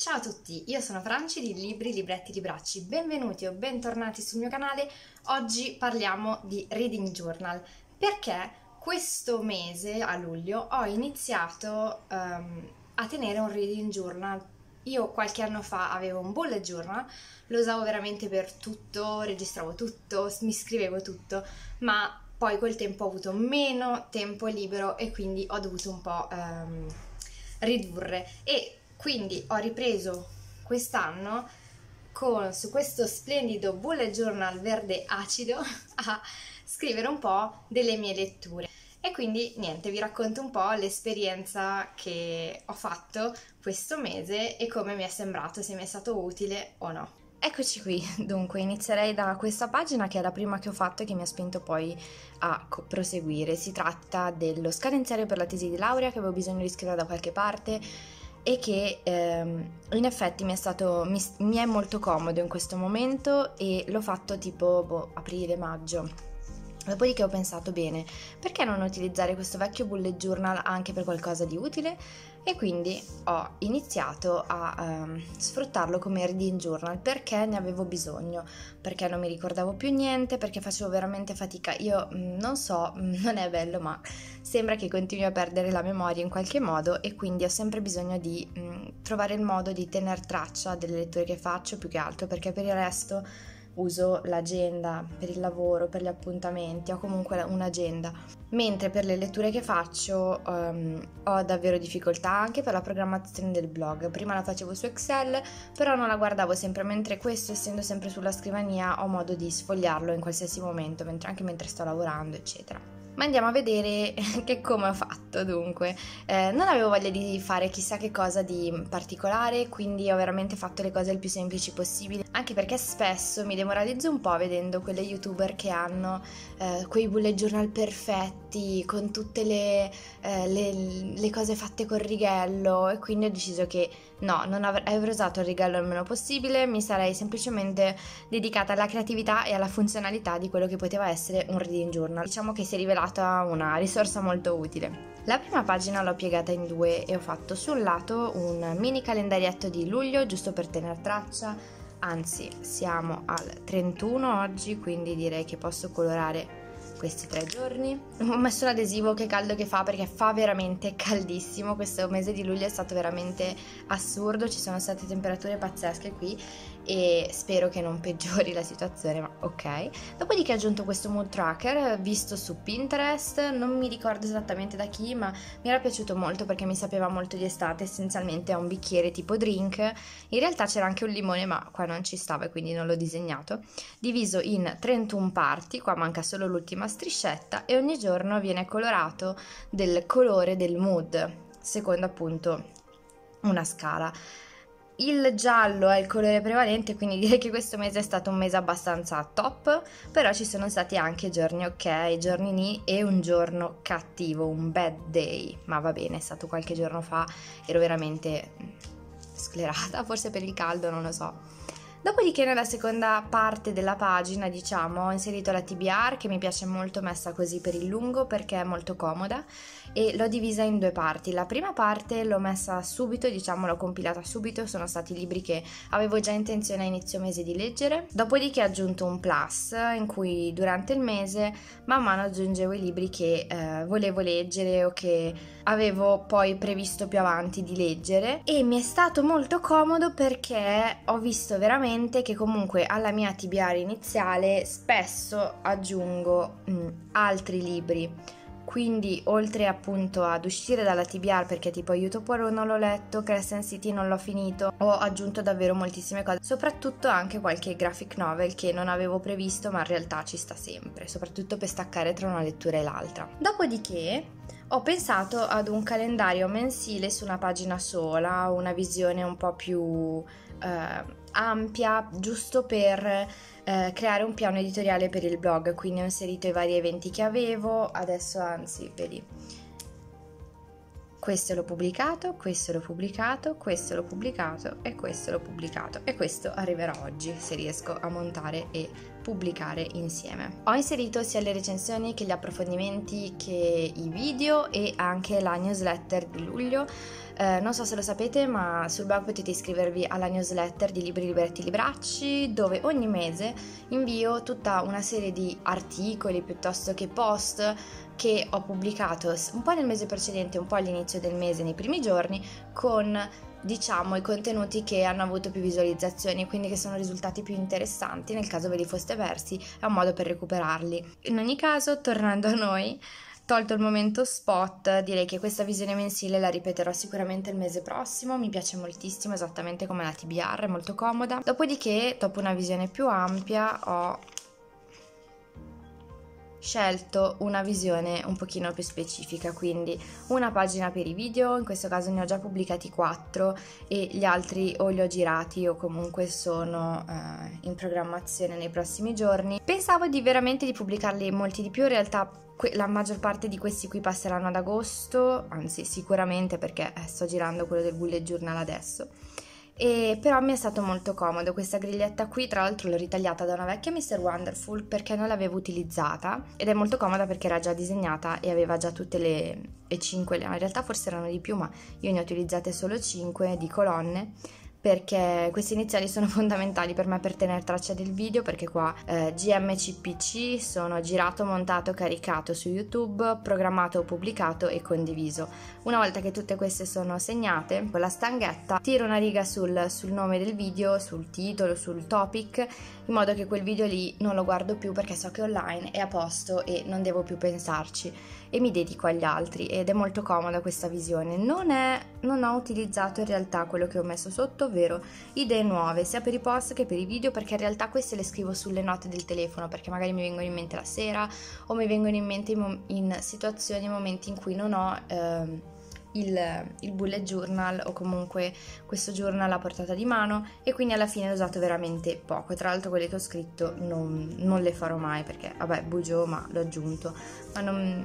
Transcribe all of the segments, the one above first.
Ciao a tutti, io sono Franci di Libri, Libretti, Libracci, benvenuti o bentornati sul mio canale. Oggi parliamo di Reading Journal perché questo mese, a luglio, ho iniziato a tenere un Reading Journal. Io qualche anno fa avevo un bullet journal, lo usavo veramente per tutto, registravo tutto, mi scrivevo tutto, ma poi col tempo ho avuto meno tempo libero e quindi ho dovuto un po' ridurre e quindi ho ripreso quest'anno su questo splendido bullet journal verde acido a scrivere un po' delle mie letture. E quindi niente, vi racconto un po' l'esperienza che ho fatto questo mese e come mi è sembrato, se mi è stato utile o no. Eccoci qui, dunque inizierei da questa pagina che è la prima che ho fatto e che mi ha spinto poi a proseguire. Si tratta dello scadenziario per la tesi di laurea che avevo bisogno di scrivere da qualche parte e che in effetti mi è molto comodo in questo momento e l'ho fatto tipo aprile-maggio. Dopodiché ho pensato bene, perché non utilizzare questo vecchio bullet journal anche per qualcosa di utile? E quindi ho iniziato a sfruttarlo come reading journal perché ne avevo bisogno, perché non mi ricordavo più niente, perché facevo veramente fatica. Io non so, non è bello, ma sembra che continui a perdere la memoria in qualche modo e quindi ho sempre bisogno di trovare il modo di tener traccia delle letture che faccio più che altro, perché per il resto uso l'agenda per il lavoro, per gli appuntamenti, ho comunque un'agenda, mentre per le letture che faccio ho davvero difficoltà anche per la programmazione del blog. Prima la facevo su Excel, però non la guardavo sempre, mentre questo, essendo sempre sulla scrivania, ho modo di sfogliarlo in qualsiasi momento, anche mentre sto lavorando, eccetera. Ma andiamo a vedere che come ho fatto. Dunque, non avevo voglia di fare chissà che cosa di particolare, quindi ho veramente fatto le cose il più semplici possibili, anche perché spesso mi demoralizzo un po' vedendo quelle youtuber che hanno quei bullet journal perfetti con tutte le cose fatte col righello, e quindi ho deciso che no, non avrei usato il righello il meno possibile, mi sarei semplicemente dedicata alla creatività e alla funzionalità di quello che poteva essere un reading journal. Diciamo che si è rivelata una risorsa molto utile. La prima pagina l'ho piegata in due e ho fatto sul lato un mini calendarietto di luglio, giusto per tener traccia, anzi siamo al 31 oggi, quindi direi che posso colorare questi 3 giorni. Ho messo l'adesivo, che caldo che fa, perché fa veramente caldissimo. Questo mese di luglio è stato veramente assurdo, ci sono state temperature pazzesche qui e spero che non peggiori la situazione, ma ok. Dopodiché ho aggiunto questo mood tracker visto su Pinterest, non mi ricordo esattamente da chi, ma mi era piaciuto molto perché mi sapeva molto di estate. Essenzialmente è un bicchiere tipo drink, in realtà c'era anche un limone ma qua non ci stava e quindi non l'ho disegnato, diviso in 31 parti, qua manca solo l'ultima striscetta, e ogni giorno viene colorato del colore del mood, secondo appunto una scala. Il giallo è il colore prevalente, quindi direi che questo mese è stato un mese abbastanza top, però ci sono stati anche giorni ok, giorni ni e un giorno cattivo, un bad day, ma va bene, è stato qualche giorno fa, ero veramente sclerata, forse per il caldo, non lo so. Dopodiché nella seconda parte della pagina, diciamo, ho inserito la TBR, che mi piace molto messa così per il lungo perché è molto comoda, e l'ho divisa in 2 parti. La prima parte l'ho messa subito, diciamo l'ho compilata subito, sono stati libri che avevo già intenzione a inizio mese di leggere. Dopodiché ho aggiunto un plus in cui durante il mese man mano aggiungevo i libri che volevo leggere o che avevo poi previsto più avanti di leggere, e mi è stato molto comodo perché ho visto veramente che comunque alla mia TBR iniziale spesso aggiungo altri libri, quindi oltre appunto ad uscire dalla TBR, perché tipo Aiuto Poirot non l'ho letto, Crescent City non l'ho finito, ho aggiunto davvero moltissime cose, soprattutto anche qualche graphic novel che non avevo previsto ma in realtà ci sta sempre, soprattutto per staccare tra una lettura e l'altra. Dopodiché ho pensato ad un calendario mensile su una pagina sola, una visione un po' più ampia, giusto per creare un piano editoriale per il blog, quindi ho inserito i vari eventi che avevo. Adesso anzi, vedi, questo l'ho pubblicato, questo l'ho pubblicato, questo l'ho pubblicato e questo l'ho pubblicato, e questo arriverà oggi se riesco a montare e pubblicare insieme. Ho inserito sia le recensioni che gli approfondimenti che i video e anche la newsletter di luglio. Non so se lo sapete, ma sul blog potete iscrivervi alla newsletter di Libri, Libretti, Libracci, dove ogni mese invio tutta una serie di articoli piuttosto che post che ho pubblicato un po' nel mese precedente, un po' all'inizio del mese, nei primi giorni, con diciamo i contenuti che hanno avuto più visualizzazioni, quindi che sono risultati più interessanti. Nel caso ve li foste persi, è un modo per recuperarli. In ogni caso, tornando a noi, tolto il momento spot, direi che questa visione mensile la ripeterò sicuramente il mese prossimo. Mi piace moltissimo, esattamente come la TBR, è molto comoda. Dopodiché, dopo una visione più ampia, ho scelto una visione un pochino più specifica, quindi una pagina per i video. In questo caso ne ho già pubblicati 4 e gli altri o li ho girati o comunque sono in programmazione nei prossimi giorni. Pensavo veramente di pubblicarli molti di più, in realtà la maggior parte di questi qui passeranno ad agosto, anzi sicuramente, perché sto girando quello del bullet journal adesso. E però mi è stato molto comodo questa griglietta qui. Tra l'altro l'ho ritagliata da una vecchia Mr. Wonderful perché non l'avevo utilizzata, ed è molto comoda perché era già disegnata e aveva già tutte le 5, in realtà forse erano di più, ma io ne ho utilizzate solo 5 di colonne, perché questi iniziali sono fondamentali per me per tenere traccia del video, perché qua GMCPC sono girato, montato, caricato su YouTube, programmato, pubblicato e condiviso. Una volta che tutte queste sono segnate, con la stanghetta tiro una riga sul nome del video, sul titolo, sul topic, in modo che quel video lì non lo guardo più perché so che online è a posto e non devo più pensarci, e mi dedico agli altri, ed è molto comoda questa visione. Non ho utilizzato in realtà quello che ho messo sotto, ovvero idee nuove sia per i post che per i video, perché in realtà queste le scrivo sulle note del telefono, perché magari mi vengono in mente la sera o mi vengono in mente in situazioni, momenti in cui non ho il bullet journal o comunque questo journal a portata di mano, e quindi alla fine l'ho usato veramente poco. Tra l'altro quelle che ho scritto non le farò mai perché vabbè, bugio, ma l'ho aggiunto, ma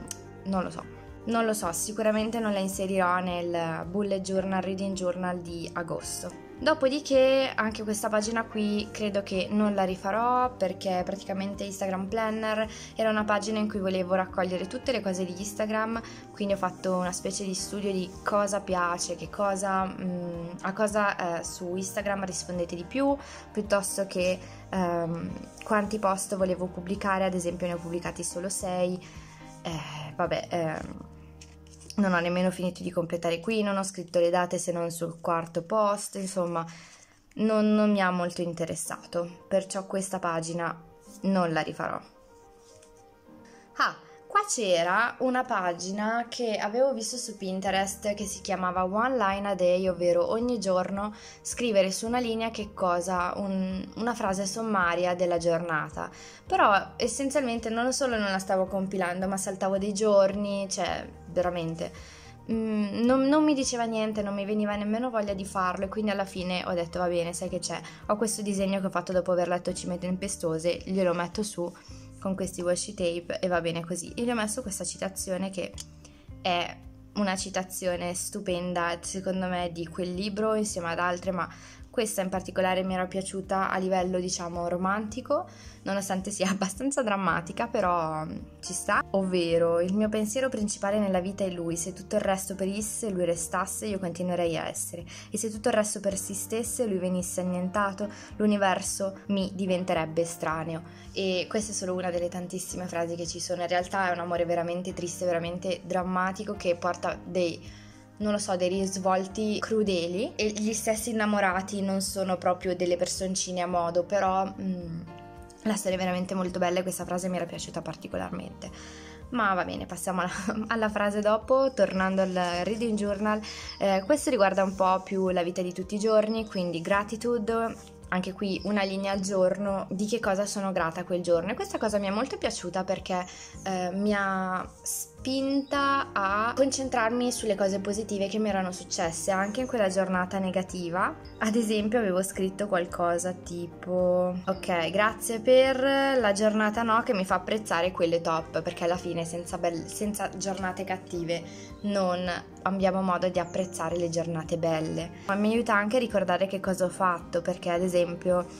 non lo so, sicuramente non la inserirò nel bullet journal, reading journal di agosto. Dopodiché anche questa pagina qui credo che non la rifarò, perché praticamente Instagram Planner era una pagina in cui volevo raccogliere tutte le cose di Instagram, quindi ho fatto una specie di studio di cosa piace, a cosa su Instagram rispondete di più, piuttosto che quanti post volevo pubblicare. Ad esempio ne ho pubblicati solo 6, non ho nemmeno finito di completare qui, non ho scritto le date se non sul quarto post, insomma non mi ha molto interessato, perciò questa pagina non la rifarò. Qua c'era una pagina che avevo visto su Pinterest che si chiamava One Line a Day, ovvero ogni giorno scrivere su una linea una frase sommaria della giornata. Però essenzialmente non solo non la stavo compilando, ma saltavo dei giorni, cioè veramente non mi diceva niente, non mi veniva nemmeno voglia di farlo, e quindi alla fine ho detto va bene, sai che c'è, ho questo disegno che ho fatto dopo aver letto Cime Tempestose, glielo metto su con questi washi tape e va bene così. E gli ho messo questa citazione che è una citazione stupenda secondo me di quel libro, insieme ad altre, ma questa in particolare mi era piaciuta a livello diciamo romantico, nonostante sia abbastanza drammatica, però ci sta, ovvero: il mio pensiero principale nella vita è lui, se tutto il resto perisse, lui restasse, io continuerei a essere, e se tutto il resto persistesse, lui venisse annientato, l'universo mi diventerebbe estraneo. E questa è solo una delle tantissime frasi che ci sono. In realtà è un amore veramente triste, veramente drammatico, che porta dei risvolti crudeli, e gli stessi innamorati non sono proprio delle personcine a modo, però la storia è veramente molto bella e questa frase mi era piaciuta particolarmente. Ma va bene, passiamo alla frase dopo, tornando al reading journal. Questo riguarda un po' più la vita di tutti i giorni, quindi gratitude. Anche qui una linea al giorno di che cosa sono grata quel giorno, e questa cosa mi è molto piaciuta perché mi ha spinta a concentrarmi sulle cose positive che mi erano successe anche in quella giornata negativa. Ad esempio avevo scritto qualcosa tipo: ok, grazie per la giornata che mi fa apprezzare quelle top, perché alla fine senza giornate cattive non abbiamo modo di apprezzare le giornate belle. Ma mi aiuta anche a ricordare che cosa ho fatto, perché ad esempio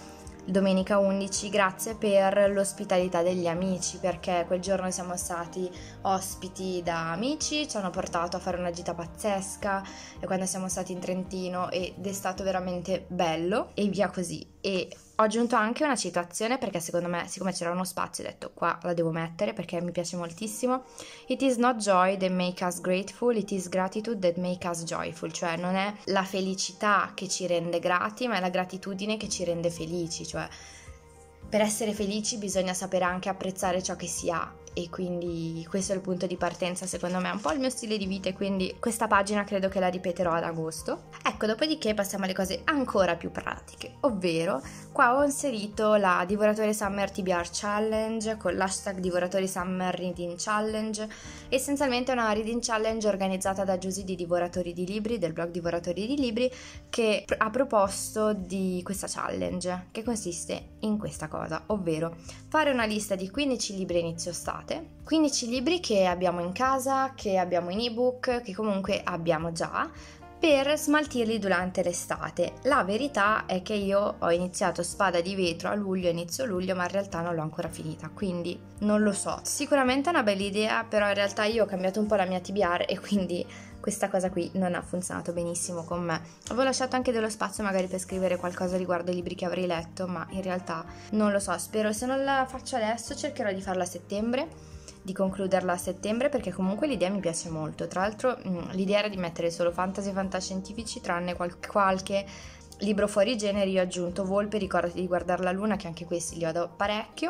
domenica 11, grazie per l'ospitalità degli amici, perché quel giorno siamo stati ospiti da amici, ci hanno portato a fare una gita pazzesca e quando siamo stati in Trentino ed è stato veramente bello e via così. E ho aggiunto anche una citazione perché secondo me, siccome c'era uno spazio, ho detto qua la devo mettere perché mi piace moltissimo. It is not joy that make us grateful, it is gratitude that make us joyful. Cioè non è la felicità che ci rende grati, ma è la gratitudine che ci rende felici. Cioè per essere felici bisogna sapere anche apprezzare ciò che si ha, e quindi questo è il punto di partenza, secondo me è un po' il mio stile di vita, e quindi questa pagina credo che la ripeterò ad agosto. Ecco, dopodiché passiamo alle cose ancora più pratiche, ovvero qua ho inserito la Divoratore Summer TBR Challenge con l'hashtag Divoratori Summer Reading Challenge. Essenzialmente è una reading challenge organizzata da Giusy di Divoratori di Libri, del blog Divoratori di Libri, che ha proposto di questa challenge, che consiste in questa cosa, ovvero fare una lista di 15 libri a inizio estate, 15 libri che abbiamo in casa, che abbiamo in ebook, che comunque abbiamo già, per smaltirli durante l'estate. La verità è che io ho iniziato Spada di Vetro a luglio, inizio luglio, ma in realtà non l'ho ancora finita, quindi non lo so. Sicuramente è una bella idea, però in realtà io ho cambiato un po' la mia TBR e quindi questa cosa qui non ha funzionato benissimo con me. Avevo lasciato anche dello spazio magari per scrivere qualcosa riguardo ai libri che avrei letto, ma in realtà non lo so. Spero, se non la faccio adesso, cercherò di farla a settembre, di concluderla a settembre, perché comunque l'idea mi piace molto. Tra l'altro l'idea era di mettere solo fantasy e fantascientifici, tranne qualche libro fuori genere. Io ho aggiunto Volpe, ricordati di guardare la luna, che anche questi li ho da parecchio,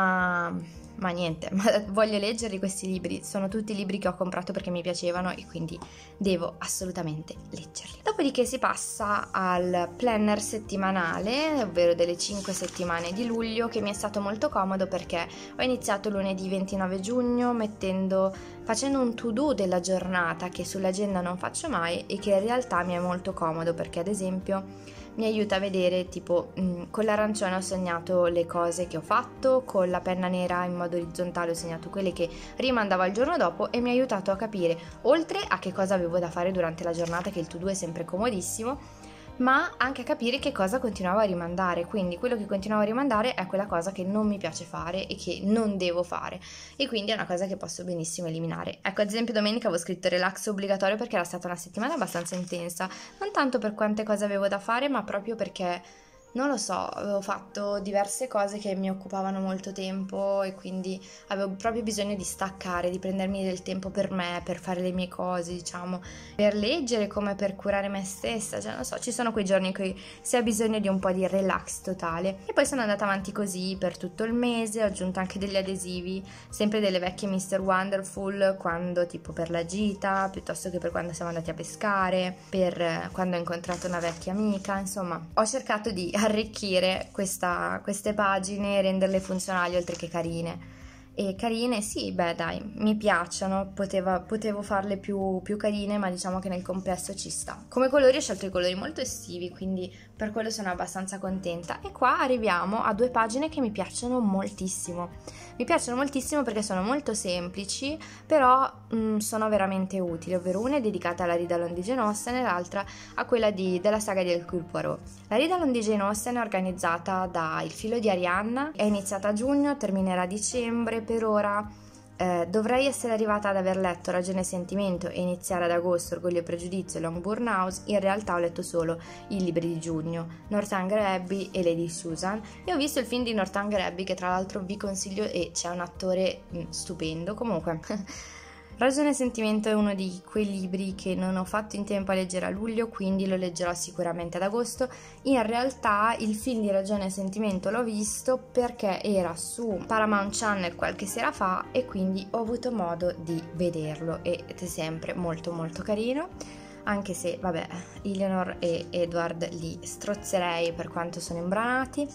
ma niente, voglio leggerli questi libri, sono tutti libri che ho comprato perché mi piacevano e quindi devo assolutamente leggerli. Dopodiché si passa al planner settimanale, ovvero delle 5 settimane di luglio, che mi è stato molto comodo perché ho iniziato lunedì 29 giugno facendo un to-do della giornata che sull'agenda non faccio mai e che in realtà mi è molto comodo perché ad esempio mi aiuta a vedere, tipo con l'arancione ho segnato le cose che ho fatto, con la penna nera in modo orizzontale ho segnato quelle che rimandavo al giorno dopo, e mi ha aiutato a capire, oltre a che cosa avevo da fare durante la giornata, che il to-do è sempre comodissimo, ma anche a capire che cosa continuavo a rimandare. Quindi quello che continuavo a rimandare è quella cosa che non mi piace fare e che non devo fare, e quindi è una cosa che posso benissimo eliminare. Ecco, ad esempio domenica avevo scritto relax obbligatorio perché era stata una settimana abbastanza intensa, non tanto per quante cose avevo da fare, ma proprio perché non lo so, avevo fatto diverse cose che mi occupavano molto tempo e quindi avevo proprio bisogno di staccare, di prendermi del tempo per me, per fare le mie cose, diciamo, per leggere come per curare me stessa. Cioè, non so, ci sono quei giorni in cui si ha bisogno di un po' di relax totale. E poi sono andata avanti così per tutto il mese, ho aggiunto anche degli adesivi, sempre delle vecchie Mr. Wonderful, quando tipo per la gita, piuttosto che per quando siamo andati a pescare, per quando ho incontrato una vecchia amica. Insomma, ho cercato di arricchire queste pagine, renderle funzionali oltre che carine. E carine, sì, beh dai, mi piacciono, potevo farle più carine, ma diciamo che nel complesso ci sta. Come colori ho scelto i colori molto estivi, quindi per quello sono abbastanza contenta. E qua arriviamo a 2 pagine che mi piacciono moltissimo. Mi piacciono moltissimo perché sono molto semplici, però sono veramente utili, ovvero una è dedicata alla Read Along di Jane Austen e l'altra a quella della saga di Hercule Poirot. La Read Along di Jane Austen è organizzata da Il filo di Arianna, è iniziata a giugno, terminerà a dicembre. Per ora dovrei essere arrivata ad aver letto Ragione e Sentimento e iniziare ad agosto Orgoglio e Pregiudizio e Longbourn House. In realtà ho letto solo i libri di giugno, Northanger Abbey e Lady Susan, e ho visto il film di Northanger Abbey, che tra l'altro vi consiglio, e c'è un attore stupendo. Comunque Ragione e Sentimento è uno di quei libri che non ho fatto in tempo a leggere a luglio, quindi lo leggerò sicuramente ad agosto. In realtà il film di Ragione e Sentimento l'ho visto perché era su Paramount Channel qualche sera fa e quindi ho avuto modo di vederlo, ed è sempre molto molto carino, anche se vabbè, Eleanor e Edward li strozzerei per quanto sono imbranati.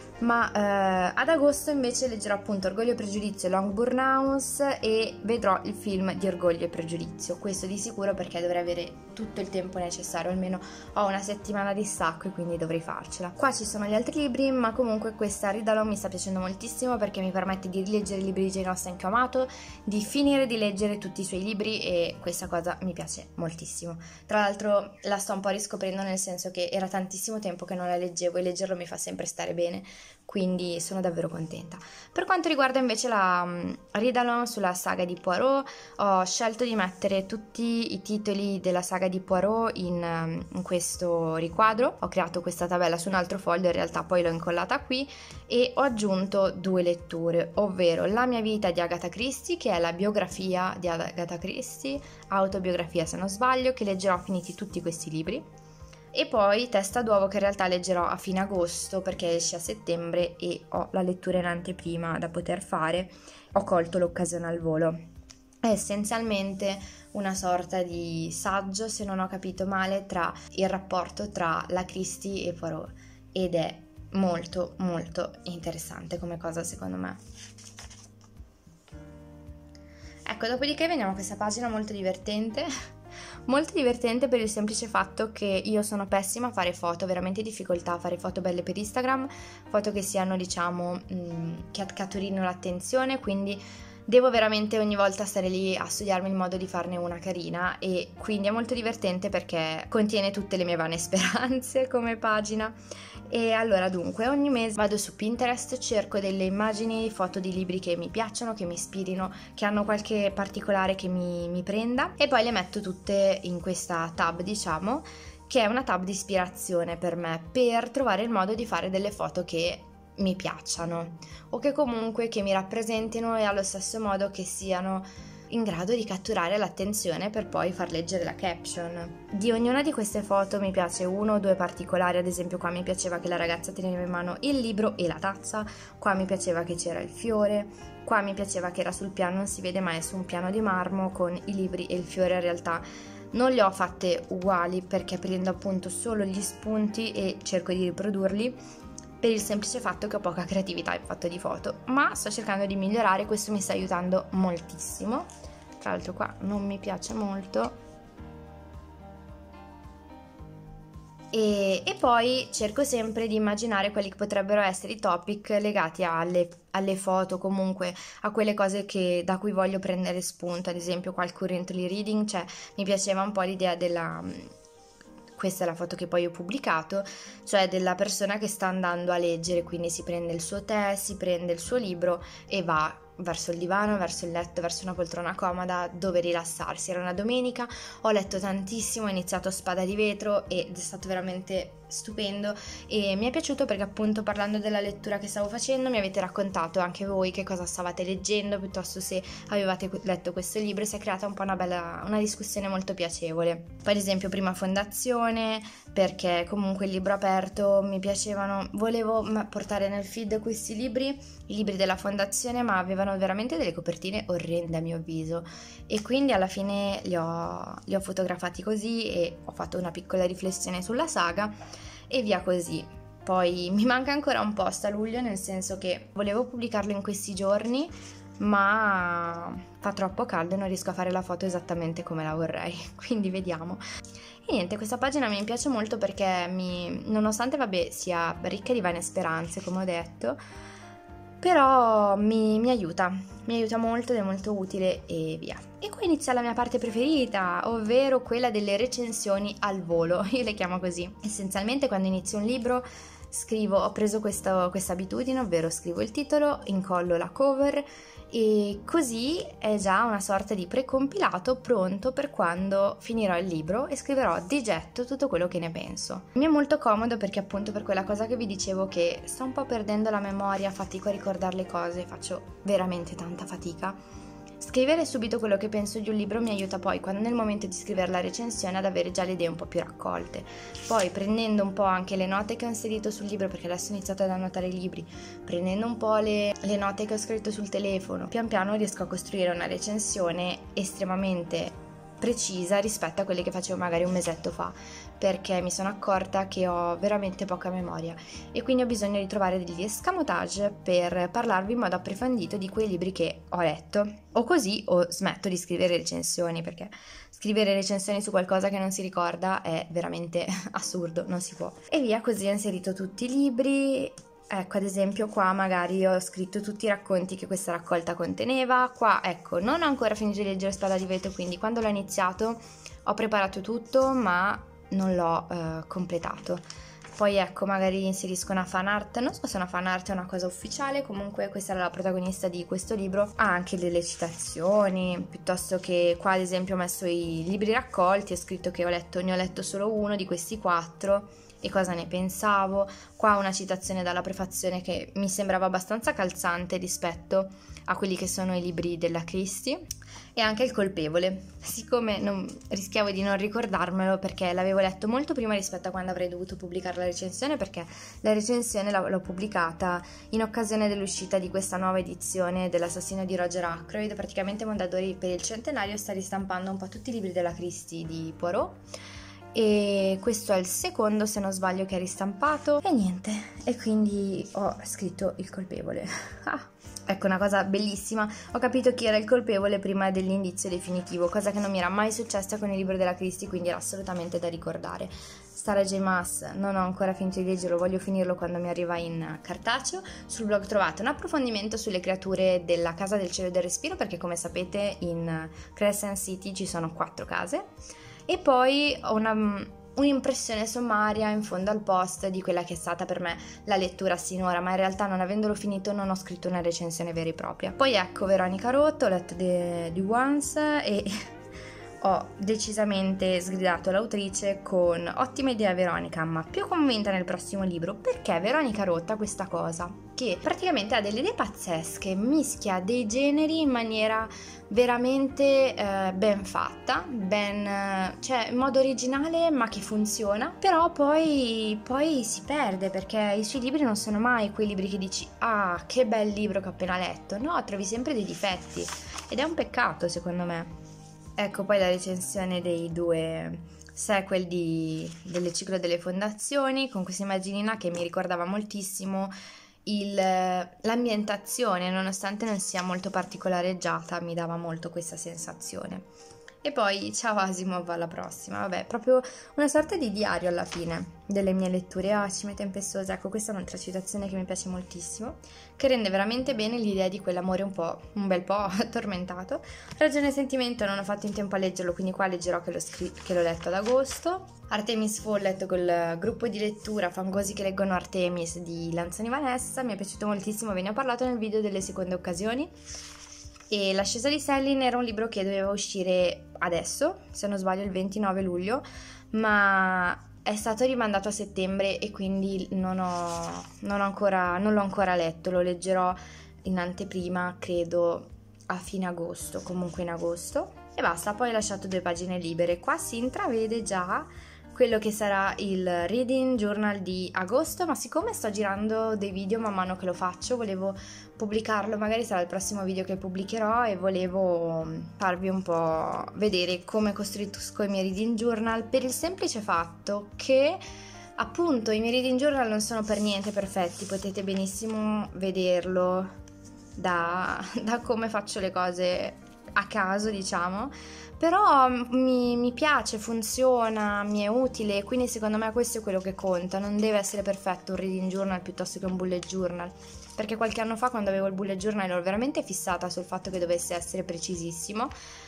Ma ad agosto invece leggerò appunto Orgoglio e Pregiudizio e Longbourn House e vedrò il film di Orgoglio e Pregiudizio, questo di sicuro, perché dovrei avere tutto il tempo necessario, almeno ho una settimana di stacco e quindi dovrei farcela. Qua ci sono gli altri libri, ma comunque questa Read Along mi sta piacendo moltissimo perché mi permette di rileggere i libri di Jane Austen che ho amato, di finire di leggere tutti i suoi libri, e questa cosa mi piace moltissimo. Tra l'altro la sto un po' riscoprendo, nel senso che era tantissimo tempo che non la leggevo e leggerlo mi fa sempre stare bene. quindi sono davvero contenta. Per quanto riguarda invece la read-along sulla saga di Poirot, ho scelto di mettere tutti i titoli della saga di Poirot in questo riquadro. Ho creato questa tabella su un altro foglio, in realtà poi l'ho incollata qui, e ho aggiunto 2 letture, ovvero La mia vita di Agatha Christie, che è la biografia di Agatha Christie, autobiografia se non sbaglio, che leggerò finiti tutti questi libri, e poi Testa d'uovo, che in realtà leggerò a fine agosto perché esce a settembre e ho la lettura in anteprima da poter fare. Ho colto l'occasione al volo. È essenzialmente una sorta di saggio, se non ho capito male, tra il rapporto tra la Christie e Poirot, ed è molto molto interessante come cosa, secondo me. Ecco, dopodiché veniamo a questa pagina molto divertente per il semplice fatto che io sono pessima a fare foto, veramente difficoltà a fare foto belle per Instagram, foto che siano, diciamo, che catturino l'attenzione, quindi devo veramente ogni volta stare lì a studiarmi il modo di farne una carina, e quindi è molto divertente perché contiene tutte le mie vane speranze come pagina. E allora, dunque, ogni mese vado su Pinterest, cerco delle immagini, foto di libri che mi piacciono, che mi ispirino, che hanno qualche particolare che mi prenda, e poi le metto tutte in questa tab, diciamo, che è una tab di ispirazione per me, per trovare il modo di fare delle foto che mi piacciono o che comunque che mi rappresentino, e allo stesso modo che siano in grado di catturare l'attenzione per poi far leggere la caption. Di ognuna di queste foto mi piace uno o due particolari, ad esempio qua mi piaceva che la ragazza teneva in mano il libro e la tazza, qua mi piaceva che c'era il fiore, qua mi piaceva che era sul piano, non si vede ma è su un piano di marmo con i libri e il fiore. In realtà non le ho fatte uguali perché prendo appunto solo gli spunti e cerco di riprodurli, per il semplice fatto che ho poca creatività in fatto di foto, ma sto cercando di migliorare, questo mi sta aiutando moltissimo. Tra l'altro qua non mi piace molto. E poi cerco sempre di immaginare quelli che potrebbero essere i topic legati alle foto, comunque a quelle cose da cui voglio prendere spunto. Ad esempio qua il currently reading, cioè mi piaceva un po' l'idea questa è la foto che poi ho pubblicato, cioè della persona che sta andando a leggere, quindi si prende il suo tè, si prende il suo libro e va verso il divano, verso il letto, verso una poltrona comoda dove rilassarsi. Era una domenica, ho letto tantissimo, ho iniziato Spada di vetro ed è stato veramente stupendo e mi è piaciuto perché appunto, parlando della lettura che stavo facendo, mi avete raccontato anche voi che cosa stavate leggendo, piuttosto se avevate letto questo libro, e si è creata un po' una discussione molto piacevole. Poi ad esempio Prima Fondazione, perché comunque il libro aperto mi piacevano, volevo portare nel feed questi libri, i libri della Fondazione, ma avevano veramente delle copertine orrende a mio avviso, e quindi alla fine li ho fotografati così e ho fatto una piccola riflessione sulla saga e via così. Poi mi manca ancora un post a luglio, nel senso che volevo pubblicarlo in questi giorni, ma fa troppo caldo e non riesco a fare la foto esattamente come la vorrei, quindi vediamo. E niente, questa pagina mi piace molto perché nonostante vabbè sia ricca di vane speranze, come ho detto, però mi aiuta molto ed è molto utile e via. E qui inizia la mia parte preferita, ovvero quella delle recensioni al volo, io le chiamo così. Essenzialmente quando inizio un libro ho preso questa abitudine, ovvero scrivo il titolo, incollo la cover e così è già una sorta di precompilato pronto per quando finirò il libro e scriverò di getto tutto quello che ne penso. Mi è molto comodo perché appunto per quella cosa che vi dicevo che sto un po' perdendo la memoria, fatico a ricordare le cose, faccio veramente tanta fatica. Scrivere subito quello che penso di un libro mi aiuta poi, quando nel momento di scrivere la recensione, ad avere già le idee un po' più raccolte. Poi prendendo un po' anche le note che ho inserito sul libro, perché adesso ho iniziato ad annotare i libri, prendendo un po' le note che ho scritto sul telefono, pian piano riesco a costruire una recensione estremamente precisa rispetto a quelle che facevo magari un mesetto fa, perché mi sono accorta che ho veramente poca memoria e quindi ho bisogno di trovare degli escamotage per parlarvi in modo approfondito di quei libri che ho letto, o così o smetto di scrivere recensioni, perché scrivere recensioni su qualcosa che non si ricorda è veramente assurdo, non si può. E via così ho inserito tutti i libri. Ecco, ad esempio qua magari ho scritto tutti i racconti che questa raccolta conteneva. Qua, ecco, non ho ancora finito di leggere Spada di vetro, quindi quando l'ho iniziato ho preparato tutto, ma non l'ho completato. Poi ecco, magari inserisco una fan art, non so se una fan art è una cosa ufficiale, comunque questa era la protagonista di questo libro. Ha anche delle citazioni, piuttosto che qua ad esempio ho messo i libri raccolti, ho scritto che ne ho letto solo uno di questi 4 e cosa ne pensavo. Qua una citazione dalla prefazione che mi sembrava abbastanza calzante rispetto a quelli che sono i libri della Christie. E anche Il colpevole, siccome rischiavo di non ricordarmelo perché l'avevo letto molto prima rispetto a quando avrei dovuto pubblicare la recensione, perché la recensione l'ho pubblicata in occasione dell'uscita di questa nuova edizione dell'Assassino di Roger Ackroyd. Praticamente Mondadori per il centenario sta ristampando un po' tutti i libri della Christie di Poirot, e questo è il secondo, se non sbaglio, che è ristampato, e niente, e quindi ho scritto Il colpevole. Ecco, una cosa bellissima, ho capito chi era il colpevole prima dell'indizio definitivo, cosa che non mi era mai successa con il libro della Christie, quindi era assolutamente da ricordare. Sarah J. Maas non ho ancora finito di leggerlo, voglio finirlo quando mi arriva in cartaceo. Sul blog trovate un approfondimento sulle creature della Casa del Cielo e del Respiro, perché come sapete in Crescent City ci sono 4 case, e poi ho un'impressione sommaria in fondo al post di quella che è stata per me la lettura sinora, ma in realtà non avendolo finito non ho scritto una recensione vera e propria. Poi ecco Veronica Roth, ho letto The Once e ho decisamente sgridato l'autrice con ottima idea Veronica, ma più convinta nel prossimo libro, perché Veronica Roth ha questa cosa, che praticamente ha delle idee pazzesche, mischia dei generi in maniera veramente ben fatta, cioè in modo originale ma che funziona, però poi si perde, perché i suoi libri non sono mai quei libri che dici ah che bel libro che ho appena letto, no, trovi sempre dei difetti ed è un peccato secondo me. Ecco poi la recensione dei 2 sequel del ciclo delle fondazioni, con questa immaginina che mi ricordava moltissimo l'ambientazione, nonostante non sia molto particolareggiata, mi dava molto questa sensazione. E poi ciao Asimov, alla prossima. Vabbè, proprio una sorta di diario alla fine delle mie letture. Cime tempestose, ecco, questa è un'altra citazione che mi piace moltissimo, che rende veramente bene l'idea di quell'amore un bel po' tormentato. Ragione e sentimento non ho fatto in tempo a leggerlo, quindi qua leggerò che l'ho letto ad agosto. Artemis Fowl, letto col gruppo di lettura Fangosi che leggono Artemis di Lanzani Vanessa, mi è piaciuto moltissimo, ve ne ho parlato nel video delle seconde occasioni. E L'ascesa di Selin era un libro che doveva uscire adesso, se non sbaglio il 29 luglio, ma è stato rimandato a settembre e quindi non l'ho ancora letto, lo leggerò in anteprima, credo a fine agosto, comunque in agosto. E basta, poi ho lasciato 2 pagine libere. Qua si intravede già quello che sarà il reading journal di agosto, ma siccome sto girando dei video man mano che lo faccio, volevo pubblicarlo, magari sarà il prossimo video che pubblicherò, e volevo farvi un po' vedere come costruisco i miei reading journal, per il semplice fatto che appunto i miei reading journal non sono per niente perfetti, potete benissimo vederlo da come faccio le cose a caso, diciamo, però mi piace, funziona, mi è utile, quindi secondo me questo è quello che conta. Non deve essere perfetto un reading journal piuttosto che un bullet journal, perché qualche anno fa, quando avevo il bullet journal, ero veramente fissata sul fatto che dovesse essere precisissimo,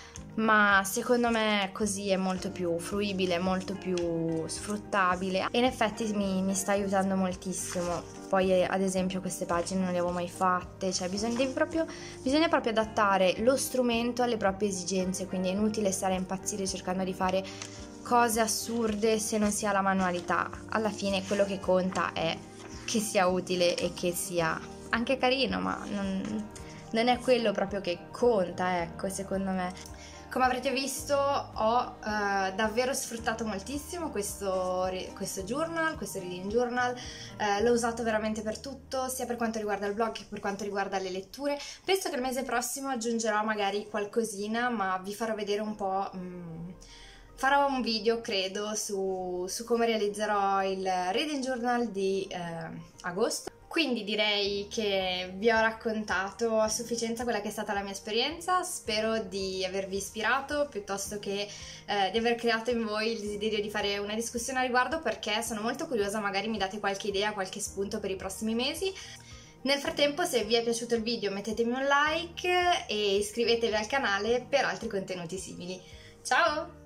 ma secondo me così è molto più fruibile, molto più sfruttabile, e in effetti mi sta aiutando moltissimo. Poi ad esempio queste pagine non le avevo mai fatte, cioè bisogna proprio adattare lo strumento alle proprie esigenze, quindi è inutile stare a impazzire cercando di fare cose assurde se non si ha la manualità. Alla fine quello che conta è che sia utile e che sia anche carino, ma non è quello proprio che conta, ecco, secondo me. Come avrete visto ho davvero sfruttato moltissimo questo journal, questo reading journal, l'ho usato veramente per tutto, sia per quanto riguarda il blog che per quanto riguarda le letture. Penso che il mese prossimo aggiungerò magari qualcosina, ma vi farò vedere un po', farò un video credo su come realizzerò il reading journal di agosto. Quindi direi che vi ho raccontato a sufficienza quella che è stata la mia esperienza, spero di avervi ispirato piuttosto che di aver creato in voi il desiderio di fare una discussione a riguardo, perché sono molto curiosa, magari mi date qualche idea, qualche spunto per i prossimi mesi. Nel frattempo, se vi è piaciuto il video mettetemi un like e iscrivetevi al canale per altri contenuti simili. Ciao!